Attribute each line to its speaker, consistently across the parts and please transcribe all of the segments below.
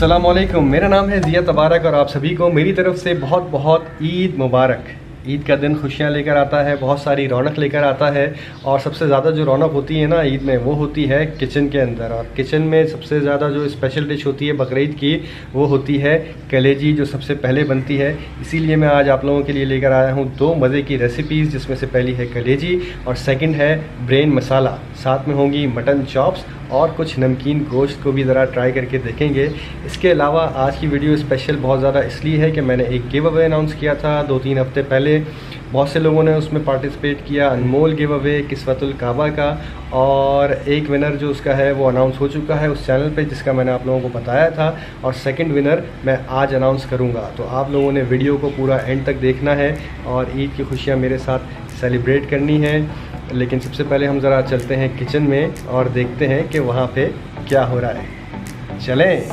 Speaker 1: अस्सलाम वालेकुम, मेरा नाम है ज़िया तबारक और आप सभी को मेरी तरफ से बहुत बहुत ईद मुबारक। ईद का दिन खुशियाँ लेकर आता है, बहुत सारी रौनक लेकर आता है और सबसे ज़्यादा जो रौनक होती है ना ईद में वो होती है किचन के अंदर। और किचन में सबसे ज़्यादा जो स्पेशल डिश होती है बकरीद की वो होती है कलेजी, जो सबसे पहले बनती है। इसीलिए मैं आज आप लोगों के लिए लेकर आया हूँ दो मज़े की रेसिपीज़, जिसमें से पहली है कलेजी और सेकंड है ब्रेन मसाला। साथ में होंगी मटन चॉप्स और कुछ नमकीन गोश्त को भी ज़रा ट्राई करके देखेंगे। इसके अलावा आज की वीडियो स्पेशल बहुत ज़्यादा इसलिए है कि मैंने एक गिव अवे अनाउंस किया था 2-3 हफ्ते पहले। बहुत से लोगों ने उसमें पार्टिसिपेट किया। अनमोल गिव अवे किस्वतुल काबा का, और एक विनर जो उसका है वो अनाउंस हो चुका है उस चैनल पे जिसका मैंने आप लोगों को बताया था, और सेकंड विनर मैं आज अनाउंस करूँगा। तो आप लोगों ने वीडियो को पूरा एंड तक देखना है और ईद की खुशियाँ मेरे साथ सेलिब्रेट करनी है। लेकिन सबसे पहले हम ज़रा चलते हैं किचन में और देखते हैं कि वहाँ पे क्या हो रहा है। चलें।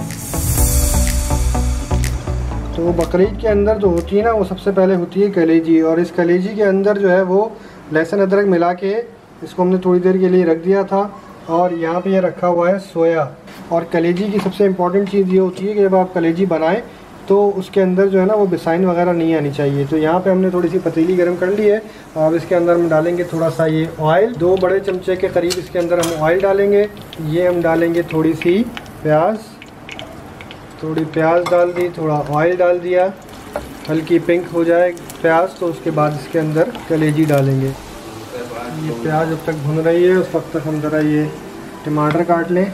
Speaker 2: तो बकरीद के अंदर जो होती है ना वो सबसे पहले होती है कलेजी, और इस कलेजी के अंदर जो है वो लहसुन अदरक मिला के इसको हमने थोड़ी देर के लिए रख दिया था। और यहाँ पे ये रखा हुआ है सोया। और कलेजी की सबसे इम्पॉर्टेंट चीज़ ये होती है कि जब आप कलेजी बनाएं तो उसके अंदर जो है ना वो बिसाइन वगैरह नहीं आनी चाहिए। तो यहाँ पे हमने थोड़ी सी पतीली गर्म कर ली है और अब इसके अंदर हम डालेंगे थोड़ा सा ये ऑयल, 2 बड़े चमचे के करीब इसके अंदर हम ऑयल डालेंगे। ये हम डालेंगे थोड़ी सी प्याज, थोड़ी प्याज डाल दी, थोड़ा ऑयल डाल दिया, हल्की पिंक हो जाए प्याज तो उसके बाद इसके अंदर कलेजी डालेंगे। ये प्याज जब तक भुन रही है उस वक्त तक हम ज़रा ये टमाटर काट लें।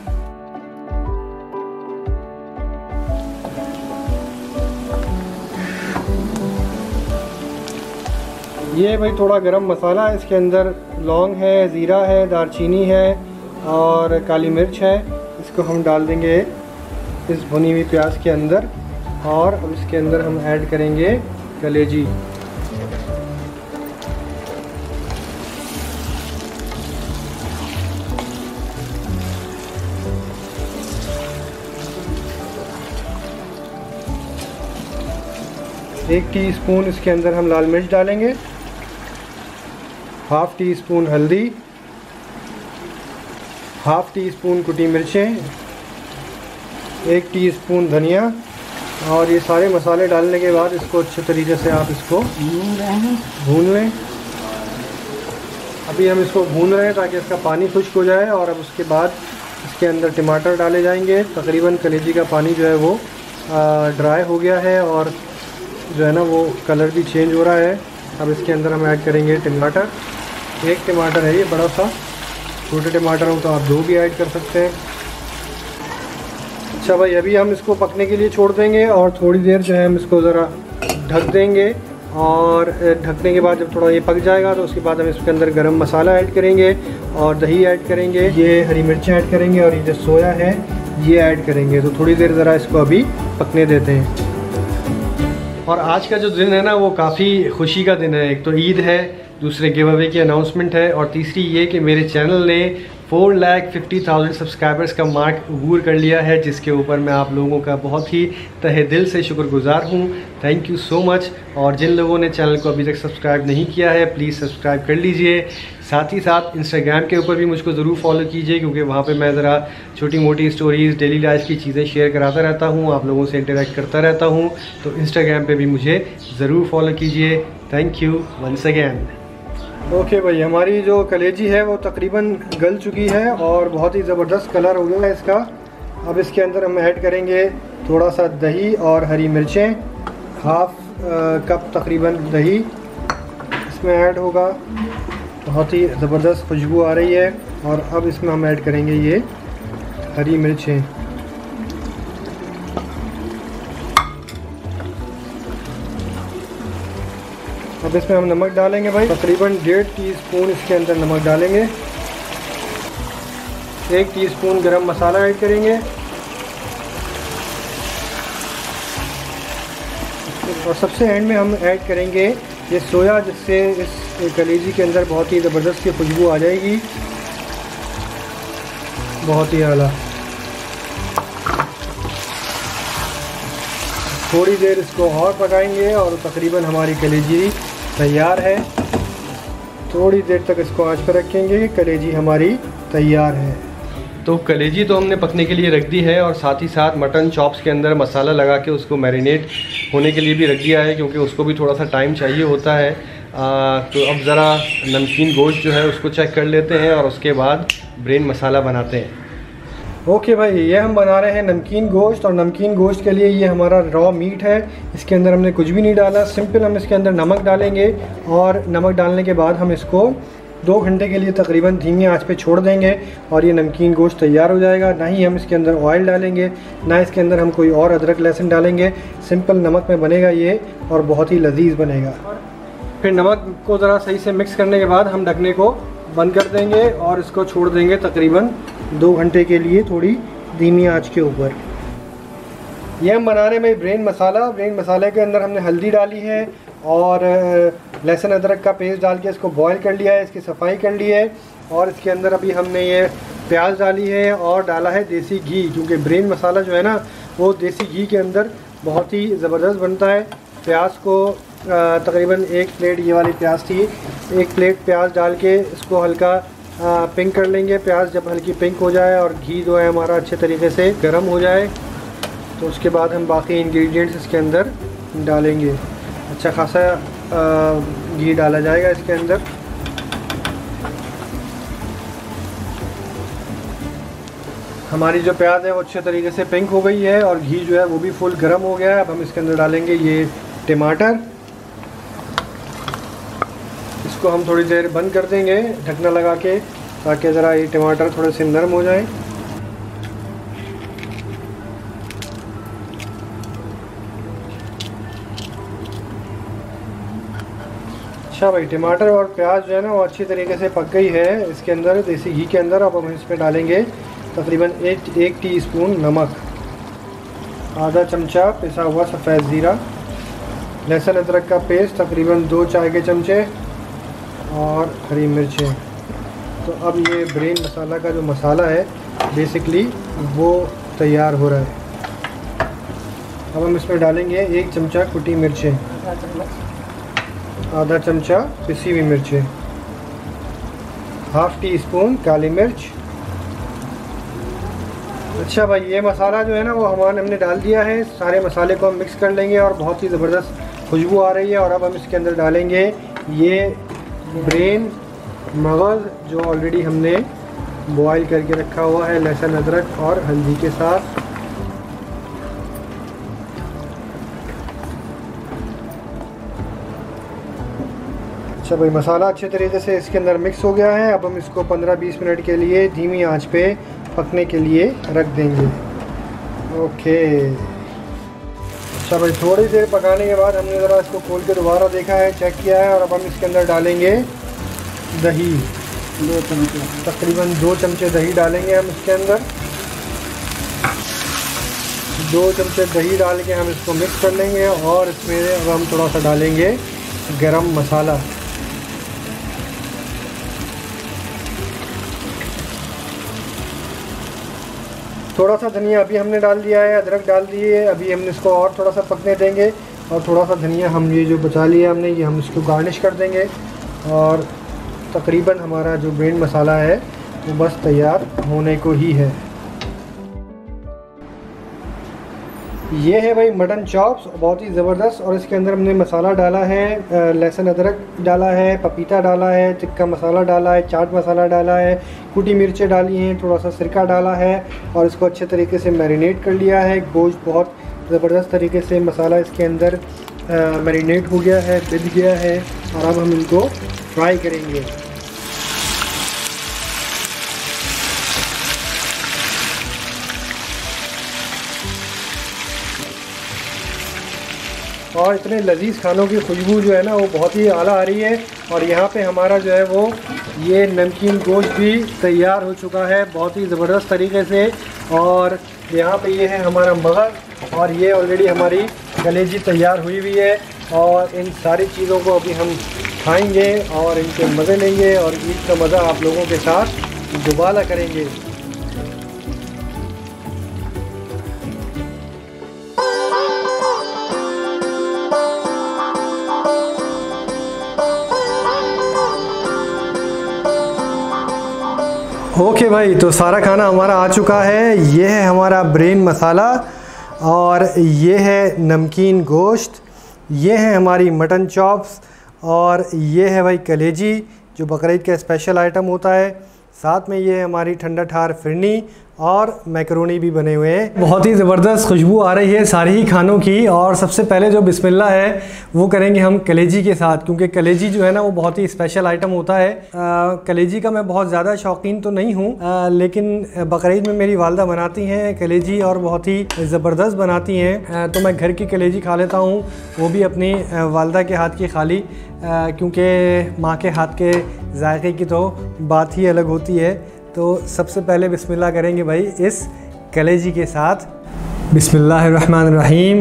Speaker 2: ये भाई थोड़ा गरम मसाला है, इसके अंदर लौंग है, ज़ीरा है, दारचीनी है और काली मिर्च है। इसको हम डाल देंगे इस भुनी हुई प्याज के अंदर, और अब इसके अंदर हम ऐड करेंगे कलेजी। एक टीस्पून इसके अंदर हम लाल मिर्च डालेंगे, हाफ़ टी स्पून हल्दी, हाफ़ टी स्पून कुटी मिर्चें, 1 टीस्पून धनिया। और ये सारे मसाले डालने के बाद इसको अच्छे तरीके से आप इसको भून लें। अभी हम इसको भून रहे हैं ताकि इसका पानी खुश्क हो जाए, और अब उसके बाद इसके अंदर टमाटर डाले जाएंगे। तकरीबन कलेजी का पानी जो है वो ड्राई हो गया है और जो है ना वो कलर भी चेंज हो रहा है। अब इसके अंदर हम ऐड करेंगे टमाटर। 1 टमाटर है ये बड़ा सा, छोटे टमाटर हो तो आप 2 भी ऐड कर सकते हैं। अच्छा भाई, अभी हम इसको पकने के लिए छोड़ देंगे और थोड़ी देर जो है हम इसको ज़रा ढक देंगे। और ढकने के बाद जब थोड़ा ये पक जाएगा तो उसके बाद हम इसके अंदर गरम मसाला ऐड करेंगे और दही ऐड करेंगे, ये हरी मिर्चें ऐड करेंगे और ये जो सोया है ये ऐड करेंगे। तो थोड़ी देर ज़रा इसको अभी पकने देते हैं। और आज का जो दिन है ना वो काफ़ी खुशी का दिन है। एक तो ईद है, दूसरे गिव अवे की अनाउंसमेंट है, और तीसरी ये कि मेरे चैनल ने 4,50,000 सब्सक्राइबर्स का मार्क अबूर कर लिया है, जिसके ऊपर मैं आप लोगों का बहुत ही तहे दिल से शुक्रगुजार हूँ। Thank you so much. और जिन लोगों ने चैनल को अभी तक सब्सक्राइब नहीं किया है प्लीज़ सब्सक्राइब कर लीजिए। साथ ही साथ इंस्टाग्राम के ऊपर भी मुझको ज़रूर फॉलो कीजिए, क्योंकि वहाँ पे मैं ज़रा छोटी मोटी स्टोरीज़, डेली लाइफ की चीज़ें शेयर कराता रहता हूँ, आप लोगों से इंटरेक्ट करता रहता हूँ। तो इंस्टाग्राम पे भी मुझे ज़रूर फॉलो कीजिए। Thank you once again. Okay भाई, हमारी जो कलेजी है वो तकरीबन गल चुकी है और बहुत ही ज़बरदस्त कलर हो गया है इसका। अब इसके अंदर हम ऐड करेंगे थोड़ा सा दही और हरी मिर्चें, हाफ़ कप तकरीबन दही इसमें ऐड होगा। बहुत ही ज़बरदस्त खुशबू आ रही है। और अब इसमें हम ऐड करेंगे ये हरी मिर्चें। अब इसमें हम नमक डालेंगे भाई, तकरीबन 1.5 टीस्पून इसके अंदर नमक डालेंगे। 1 टीस्पून गरम मसाला ऐड करेंगे, और सबसे एंड में हम ऐड करेंगे ये सोया, जिससे इस कलेजी के अंदर बहुत ही ज़बरदस्त की खुशबू आ जाएगी, बहुत ही आला। थोड़ी देर इसको और पकाएंगे और तकरीबन हमारी कलेजी तैयार है। थोड़ी देर तक इसको आंच पर रखेंगे, कलेजी हमारी तैयार है।
Speaker 1: तो कलेजी तो हमने पकने के लिए रख दी है और साथ ही साथ मटन चॉप्स के अंदर मसाला लगा के उसको मैरिनेट होने के लिए भी रख दिया है, क्योंकि उसको भी थोड़ा सा टाइम चाहिए होता है। तो अब ज़रा नमकीन गोश्त जो है उसको चेक कर लेते हैं और उसके बाद ब्रेन मसाला बनाते हैं।
Speaker 2: ओके भाई, ये हम बना रहे हैं नमकीन गोश्त, और नमकीन गोश्त के लिए ये हमारा रॉ मीट है। इसके अंदर हमने कुछ भी नहीं डाला, सिंपल हम इसके अंदर नमक डालेंगे और नमक डालने के बाद हम इसको 2 घंटे के लिए तकरीबन धीमी आंच पे छोड़ देंगे और ये नमकीन गोश्त तैयार हो जाएगा। ना ही हम इसके अंदर ऑयल डालेंगे, ना इसके अंदर हम कोई और अदरक लहसुन डालेंगे, सिंपल नमक में बनेगा ये और बहुत ही लजीज बनेगा। फिर नमक को ज़रा सही से मिक्स करने के बाद हम ढकने को बंद कर देंगे और इसको छोड़ देंगे तकरीबन 2 घंटे के लिए थोड़ी धीमी आंच के ऊपर। ये हम बना रहे हैं ब्रेन मसाला। ब्रेन मसाले के अंदर हमने हल्दी डाली है और लहसुन अदरक का पेस्ट डाल के इसको बॉईल कर लिया है, इसकी सफाई कर ली है और इसके अंदर अभी हमने ये प्याज डाली है और डाला है देसी घी, क्योंकि ब्रेन मसाला जो है ना वो देसी घी के अंदर बहुत ही ज़बरदस्त बनता है। प्याज को तकरीबन 1 प्लेट, ये वाली प्याज थी, 1 प्लेट प्याज डाल के इसको हल्का पिंक कर लेंगे। प्याज जब हल्की पिंक हो जाए और घी जो है हमारा अच्छे तरीके से गर्म हो जाए तो उसके बाद हम बाकी इंग्रेडिएंट्स इसके अंदर डालेंगे। अच्छा खासा घी डाला जाएगा इसके अंदर। हमारी जो प्याज है वो अच्छे तरीके से पिंक हो गई है और घी जो है वो भी फुल गर्म हो गया है। अब हम इसके अंदर डालेंगे ये टमाटर। इसको हम थोड़ी देर बंद कर देंगे ढकना लगा के, ताकि ज़रा ये टमाटर थोड़े से नरम हो जाएं। अच्छा भाई, टमाटर और प्याज जो है ना वो अच्छी तरीके से पक गई है इसके अंदर देसी घी के अंदर। अब हम इसमें डालेंगे तकरीबन 1 टीस्पून नमक, आधा चमचा पिसा हुआ सफ़ेद ज़ीरा, लहसुन अदरक का पेस्ट तकरीबन 2 चाय के चमचे और हरी मिर्चें। तो अब ये ब्रेन मसाला का जो मसाला है बेसिकली वो तैयार हो रहा है। अब हम इसमें डालेंगे 1 चमचा कुटी मिर्चें, आधा चमचा पिसी हुई मिर्चें, हाफ़ टी स्पून काली मिर्च। अच्छा भाई, ये मसाला जो है ना वो हमने डाल दिया है। सारे मसाले को हम मिक्स कर लेंगे और बहुत ही ज़बरदस्त खुशबू आ रही है। और अब हम इसके अंदर डालेंगे ये ब्रेन मगज़ जो ऑलरेडी हमने बॉईल करके रखा हुआ है लहसुन अदरक और हल्दी के साथ। अच्छा भाई, मसाला अच्छे तरीके से इसके अंदर मिक्स हो गया है। अब हम इसको 15-20 मिनट के लिए धीमी आंच पे पकने के लिए रख देंगे। ओके। अच्छा भाई, थोड़ी देर पकाने के बाद हमने ज़रा इसको खोल के दोबारा देखा है, चेक किया है और अब हम इसके अंदर डालेंगे दही। 2 चमचे, तकरीबन 2 चमचे दही डालेंगे हम इसके अंदर। 2 चमचे दही डाल के हम इसको मिक्स कर लेंगे और इसमें अब हम थोड़ा सा डालेंगे गरम मसाला। थोड़ा सा धनिया अभी हमने डाल दिया है, अदरक डाल दिए। अभी हम इसको और थोड़ा सा पकने देंगे और थोड़ा सा धनिया हम ये जो बचा लिया हमने ये हम इसको गार्निश कर देंगे और तकरीबन हमारा जो ब्रेन मसाला है वो बस तैयार होने को ही है। ये है भाई मटन चॉप्स, बहुत ही ज़बरदस्त। और इसके अंदर हमने मसाला डाला है, लहसुन अदरक डाला है, पपीता डाला है, टिक्का मसाला डाला है, चाट मसाला डाला है, कुटी मिर्चें डाली हैं, थोड़ा सा सिरका डाला है और इसको अच्छे तरीके से मैरिनेट कर लिया है। गोश्त बहुत ज़बरदस्त तरीके से मसाला इसके अंदर मैरिनेट हो गया है, बिध गया है और अब हम इनको फ्राई करेंगे। और इतने लजीज खानों की खुशबू जो है ना वो बहुत ही आला आ रही है। और यहाँ पे हमारा जो है वो ये नमकीन गोश्त भी तैयार हो चुका है बहुत ही ज़बरदस्त तरीके से। और यहाँ पे ये है हमारा मगज़ और ये ऑलरेडी हमारी कलेजी तैयार हुई हुई है। और इन सारी चीज़ों को अभी हम खाएंगे और इनके मज़े लेंगे और ईद का मज़ा आप लोगों के साथ दुबारा करेंगे। ओके भाई, तो सारा खाना हमारा आ चुका है। ये है हमारा ब्रेन मसाला और ये है नमकीन गोश्त, ये है हमारी मटन चॉप्स और ये है भाई कलेजी जो बकरीद का स्पेशल आइटम होता है। साथ में ये है हमारी ठंडा ठार फिरनी और मैकरोनी भी बने हुए हैं। बहुत ही ज़बरदस्त खुशबू आ रही है सारे ही खानों की। और सबसे पहले जो बिस्मिल्लाह है वो करेंगे हम कलेजी के साथ, क्योंकि कलेजी जो है ना वो बहुत ही स्पेशल आइटम होता है। कलेजी का मैं बहुत ज़्यादा शौकीन तो नहीं हूँ, लेकिन बकरीद में मेरी वालदा बनाती हैं कलेजी और बहुत ही ज़बरदस्त बनाती हैं। तो मैं घर की कलेजी खा लेता हूँ, वो भी अपनी वालदा के हाथ की खाली, क्योंकि माँ के हाथ के जायके की तो बात ही अलग होती है। तो सबसे पहले बिस्मिल्लाह करेंगे भाई इस कलेजी के साथ। बिस्मिल्लाहिर्रहमानिर्रहीम।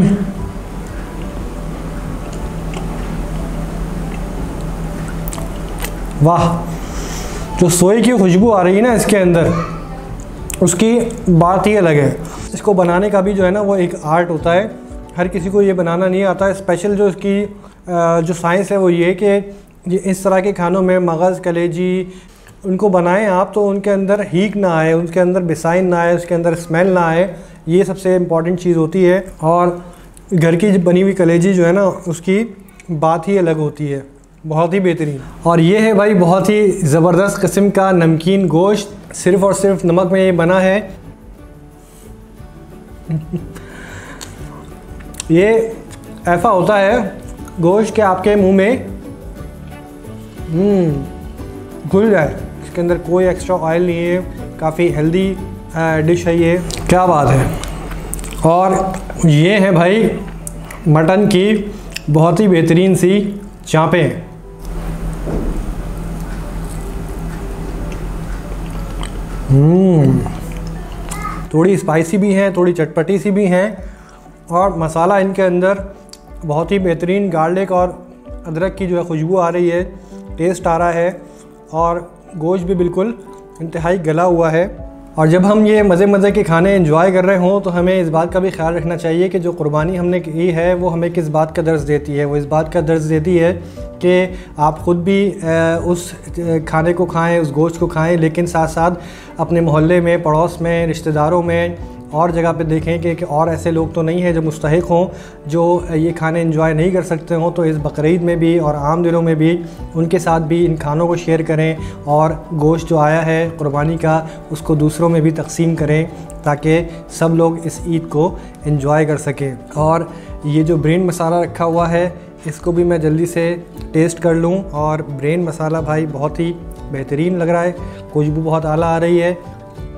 Speaker 2: वाह, जो सोए की खुशबू आ रही है ना इसके अंदर, उसकी बात ही अलग है। इसको बनाने का भी जो है ना वो एक आर्ट होता है, हर किसी को ये बनाना नहीं आता है। स्पेशल जो इसकी जो साइंस है वो ये कि इस तरह के खानों में मगज़ कलेजी उनको बनाएं आप तो उनके अंदर हीक ना आए, उनके अंदर बिसाइन ना आए, उसके अंदर स्मेल ना आए, ये सबसे इम्पॉर्टेंट चीज़ होती है। और घर की बनी हुई कलेजी जो है ना उसकी बात ही अलग होती है, बहुत ही बेहतरीन। और ये है भाई बहुत ही ज़बरदस्त किस्म का नमकीन गोश्त, सिर्फ़ और सिर्फ नमक में ये बना है। ये ऐसा होता है गोश्त के आपके मुंह में घुल जाए, इसके अंदर कोई एक्स्ट्रा ऑयल नहीं है, काफ़ी हेल्दी डिश है ये, क्या बात है। और ये है भाई मटन की बहुत ही बेहतरीन सी चाँपें। थोड़ी स्पाइसी भी हैं, थोड़ी चटपटी सी भी हैं और मसाला इनके अंदर बहुत ही बेहतरीन गार्लिक और अदरक की जो है खुशबू आ रही है, टेस्ट आ रहा है और गोश्त भी बिल्कुल इंतहाई गला हुआ है। और जब हम ये मज़े के खाने एंजॉय कर रहे हों तो हमें इस बात का भी ख्याल रखना चाहिए कि जो कुर्बानी हमने की है वो हमें किस बात का दर्ज देती है। वो इस बात का दर्ज देती है कि आप ख़ुद भी उस खाने को खाएं, उस गोश्त को खाएं, लेकिन साथ साथ अपने मोहल्ले में, पड़ोस में, रिश्तेदारों में और जगह पे देखें कि और ऐसे लोग तो नहीं हैं जो मुस्तहिक हों, जो ये खाने एंजॉय नहीं कर सकते हों। तो इस बकरीद में भी और आम दिनों में भी उनके साथ भी इन खानों को शेयर करें और गोश्त जो आया है कुर्बानी का उसको दूसरों में भी तकसीम करें ताकि सब लोग इस ईद को एंजॉय कर सकें। और ये जो ब्रेन मसाला रखा हुआ है इसको भी मैं जल्दी से टेस्ट कर लूँ। और ब्रेन मसाला भाई बहुत ही बेहतरीन लग रहा है, खुशबू बहुत आला आ रही है।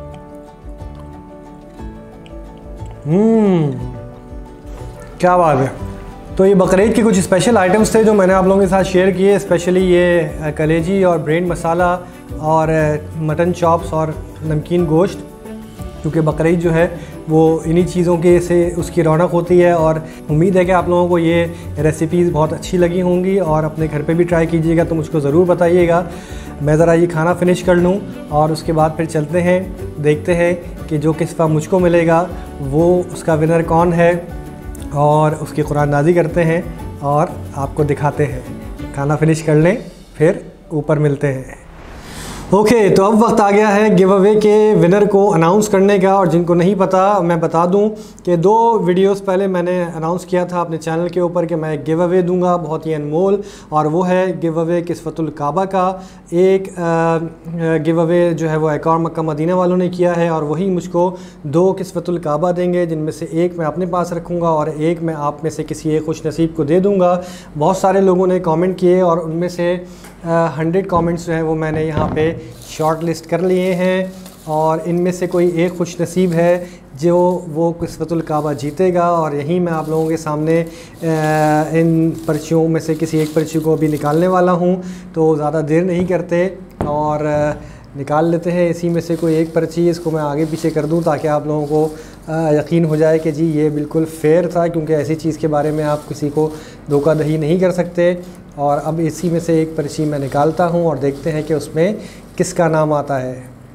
Speaker 2: क्या बात है। तो ये बकरीद के कुछ स्पेशल आइटम्स थे जो मैंने आप लोगों के साथ शेयर किए, स्पेशली ये कलेजी और ब्रेन मसाला और मटन चॉप्स और नमकीन गोश्त, क्योंकि बकरीद जो है वो इन्हीं चीज़ों के से उसकी रौनक होती है। और उम्मीद है कि आप लोगों को ये रेसिपीज़ बहुत अच्छी लगी होंगी और अपने घर पे भी ट्राई कीजिएगा, तो मुझको ज़रूर बताइएगा। मैं ज़रा ये खाना फिनिश कर लूँ और उसके बाद फिर चलते हैं, देखते हैं कि जो किस्सा मुझको मिलेगा वो उसका विनर कौन है और उसकी कुरानदाजी करते हैं और आपको दिखाते हैं। खाना फिनिश कर लें फिर ऊपर मिलते हैं। ओके, तो अब वक्त आ गया है गिव अवे के विनर को अनाउंस करने का। और जिनको नहीं पता मैं बता दूं कि 2 वीडियोस पहले मैंने अनाउंस किया था अपने चैनल के ऊपर कि मैं एक गिव अवे दूंगा बहुत ही अनमोल, और वो है गिव अवे किस्वतुल काबा का। एक गिव अवे जो है वो एक और मक्का मदीना वालों ने किया है और वही मुझको 2 किस्वतुल काबा देंगे, जिनमें से एक मैं अपने पास रखूँगा और एक मैं आप में से किसी एक खुश नसीब को दे दूँगा। बहुत सारे लोगों ने कॉमेंट किए और उनमें से 100 कमेंट्स जो हैं वो मैंने यहाँ पे शॉर्ट लिस्ट कर लिए हैं और इनमें से कोई एक खुश नसीब है जो वो किस्वतुल काबा जीतेगा। और यहीं मैं आप लोगों के सामने इन पर्चियों में से किसी एक पर्ची को भी निकालने वाला हूँ। तो ज़्यादा देर नहीं करते और निकाल लेते हैं इसी में से कोई एक पर्ची। इसको मैं आगे पीछे कर दूँ ताकि आप लोगों को यकीन हो जाए कि जी ये बिल्कुल फ़ेयर था, क्योंकि ऐसी चीज़ के बारे में आप किसी को धोखाधड़ी नहीं कर सकते। और अब इसी में से एक पर्ची मैं निकालता हूँ और देखते हैं कि उसमें किसका नाम आता है।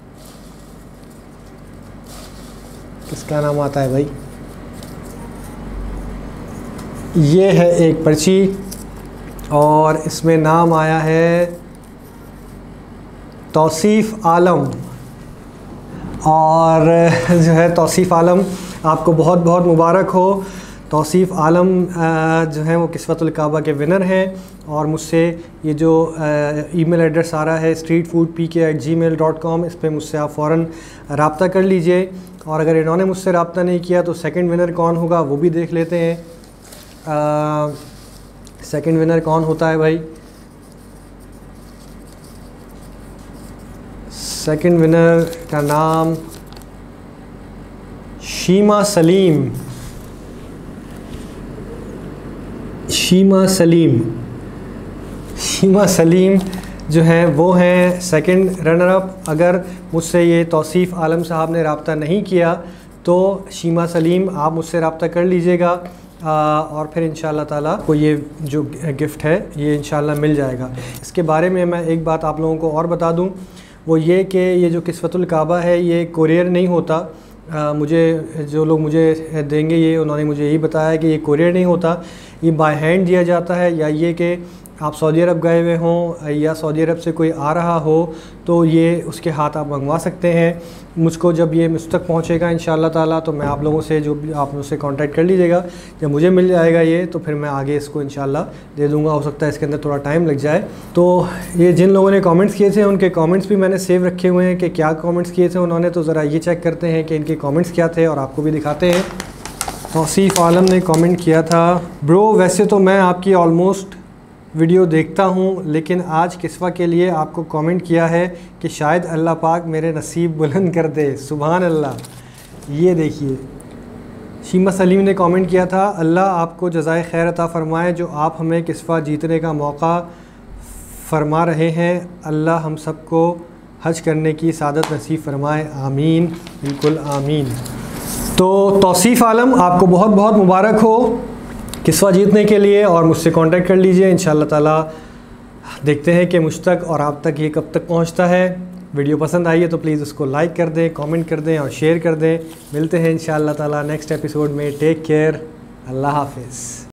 Speaker 2: किसका नाम आता है भाई? ये है एक पर्ची और इसमें नाम आया है तौसीफ़ आलम। और जो है तौसीफ़ आलम, आपको बहुत बहुत मुबारक हो। तौसीफ़ आलम जो है वो किस्वतुल काबा के विनर हैं और मुझसे ये जो ईमेल एड्रेस आ रहा है streetfoodpk@gmail.com, इस पर मुझसे आप फ़ौरन रब्ता कर लीजिए। और अगर इन्होंने मुझसे रब्ता नहीं किया तो सेकंड विनर कौन होगा वो भी देख लेते हैं। सेकंड विनर कौन होता है भाई? सेकंड विनर का नाम शीमा सलीम। शीमा सलीम जो है वो हैं सेकंड रनर अप। अगर मुझसे ये तौसीफ़ आलम साहब ने रब्ता नहीं किया तो शीमा सलीम आप मुझसे रब्ता कर लीजिएगा और फिर इंशाअल्लाह ताला को ये जो गिफ़्ट है ये इंशाअल्लाह मिल जाएगा। इसके बारे में मैं एक बात आप लोगों को और बता दूं, वो ये कि ये जो किस्वतुल काबा है ये कोरियर नहीं होता। मुझे जो लोग मुझे देंगे ये उन्होंने मुझे यही बताया कि ये कोरियर नहीं होता, ये बाय हैंड दिया जाता है। या ये कि आप सऊदी अरब गए हुए हों या सऊदी अरब से कोई आ रहा हो तो ये उसके हाथ आप मंगवा सकते हैं। मुझको जब ये मुझ तक पहुँचेगा इंशाअल्लाह ताला तो मैं आप लोगों से जो भी आप मुझसे कांटेक्ट कर लीजिएगा। जब मुझे मिल जाएगा ये तो फिर मैं आगे इसको इंशाअल्लाह दे दूँगा। हो सकता है इसके अंदर थोड़ा टाइम लग जाए। तो ये जिन लोगों ने कमेंट्स किए थे उनके कमेंट्स भी मैंने सेव रखे हुए हैं कि क्या कमेंट्स किए थे उन्होंने, तो ज़रा ये चेक करते हैं कि इनके कमेंट्स क्या थे और आपको भी दिखाते हैं। तौसीफ़ आलम ने कमेंट किया था, ब्रो वैसे तो मैं आपकी ऑलमोस्ट वीडियो देखता हूँ लेकिन आज किस्वा के लिए आपको कमेंट किया है कि शायद अल्लाह पाक मेरे नसीब बुलंद कर दे। सुभान अल्लाह। ये देखिए शीमा सलीम ने कमेंट किया था, अल्लाह आपको जज़ाए खैर अता फ़रमाए जो आप हमें किस्वा जीतने का मौका फ़रमा रहे हैं। अल्लाह हम सबको हज करने की सादत नसीब फ़रमाए, आमीन। बिल्कुल आमीन। तो तौसीफ़ आलम आपको बहुत बहुत मुबारक हो किस्वा जीतने के लिए और मुझसे कांटेक्ट कर लीजिए इंशाअल्लाह ताला। देखते हैं कि मुझ तक और आप तक ये कब तक पहुंचता है। वीडियो पसंद आई है तो प्लीज़ उसको लाइक कर दें, कमेंट कर दें और शेयर कर दें। मिलते हैं इंशाअल्लाह ताला नेक्स्ट एपिसोड में। टेक केयर, अल्लाह हाफिज़।